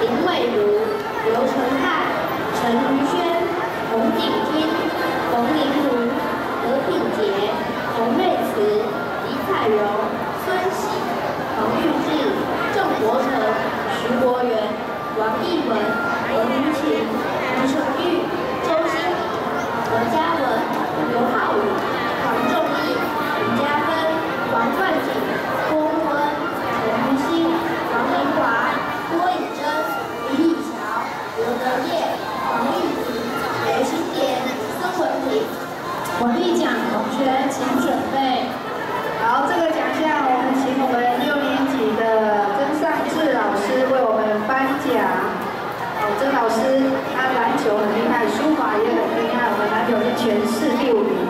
林伟如、刘成汉、陈瑜轩、洪景听、冯玲如、何品杰、洪瑞慈、李彩荣、孙喜、黄玉智、郑国成、徐国元、王艺文、何云琴、吴成玉、周欣怡、何嘉文、刘浩宇、黄仲义、李嘉芬、王冠景、郭木恩、陈于欣、王明华、郭以真、李以乔、刘德业、黄玉婷、刘新田、孙文平。 文艺奖同学请准备。 好，这个奖项我们请我们6年级的曾尚志老师为我们颁奖。曾老师他篮球很厉害，书法也很厉害，我们篮球是全市第5名。